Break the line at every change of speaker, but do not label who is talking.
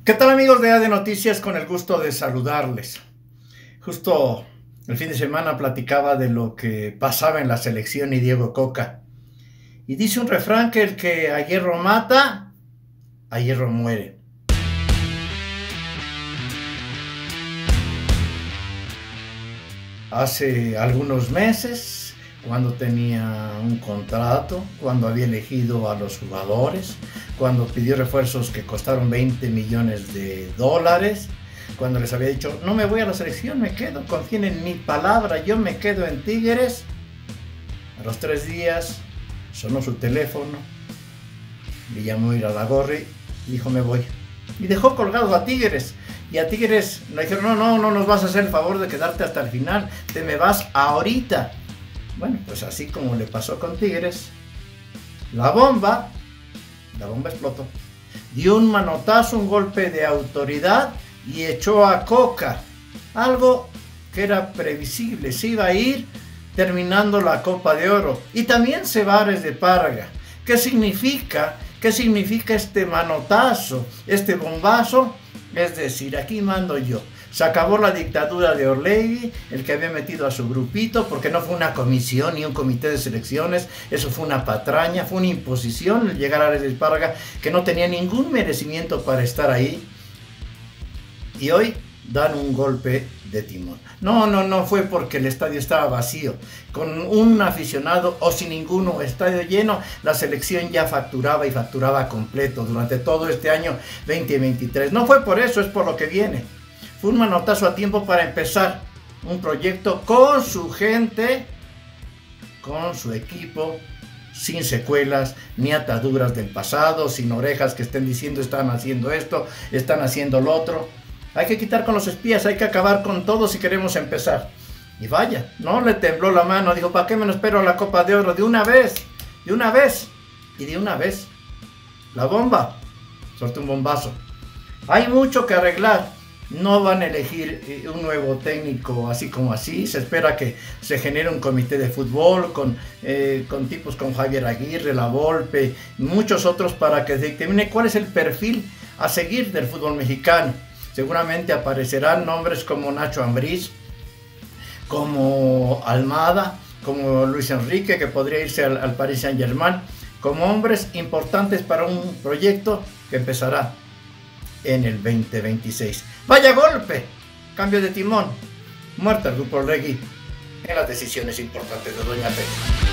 ¿Qué tal, amigos de AD Noticias? Con el gusto de saludarles. Justo el fin de semana platicaba de lo que pasaba en la selección y Diego Coca. Y dice un refrán que el que a hierro mata, a hierro muere. Hace algunos meses, cuando tenía un contrato, cuando había elegido a los jugadores, cuando pidió refuerzos que costaron 20 millones de dólares, cuando les había dicho, no me voy a la selección, me quedo, confíen en mi palabra, yo me quedo en Tigres. A los 3 días sonó su teléfono, le llamó Irarrágorri y dijo, me voy. Y dejó colgado a Tigres. Y a Tigres le dijeron, no nos vas a hacer el favor de quedarte hasta el final, te me vas ahorita. Bueno, pues así como le pasó con Tigres, la bomba explotó. Dio un manotazo, un golpe de autoridad y echó a Coca. Algo que era previsible, se iba a ir terminando la Copa de Oro. Y también Cebárez de Parga. ¿Qué significa? ¿Qué significa este manotazo, este bombazo? Es decir, aquí mando yo. Se acabó la dictadura de Orlegui, el que había metido a su grupito, porque no fue una comisión ni un comité de selecciones, eso fue una patraña, fue una imposición el llegar a Ares de Parga, que no tenía ningún merecimiento para estar ahí. Y hoy dan un golpe de timón. No fue porque el estadio estaba vacío. Con un aficionado o sin ninguno, estadio lleno, la selección ya facturaba y facturaba completo durante todo este año 2023. No fue por eso, es por lo que viene. Fue un manotazo a tiempo para empezar un proyecto con su gente, con su equipo, sin secuelas ni ataduras del pasado, sin orejas que estén diciendo están haciendo esto, están haciendo lo otro. Hay que quitar con los espías, hay que acabar con todo si queremos empezar. Y vaya, no le tembló la mano, dijo, ¿para qué me lo espero a la Copa de Oro? De una vez, y de una vez. La bomba, soltó un bombazo. Hay mucho que arreglar. No van a elegir un nuevo técnico así como así. Se espera que se genere un comité de fútbol con tipos como Javier Aguirre, La Volpe, muchos otros para que determine cuál es el perfil a seguir del fútbol mexicano. Seguramente aparecerán nombres como Nacho Ambriz, como Almada, como Luis Enrique, que podría irse al Paris Saint-Germain, como hombres importantes para un proyecto que empezará en el 2026. ¡Vaya golpe! Cambio de timón. Muerta el grupo Orlegui en las decisiones importantes de Doña Petra.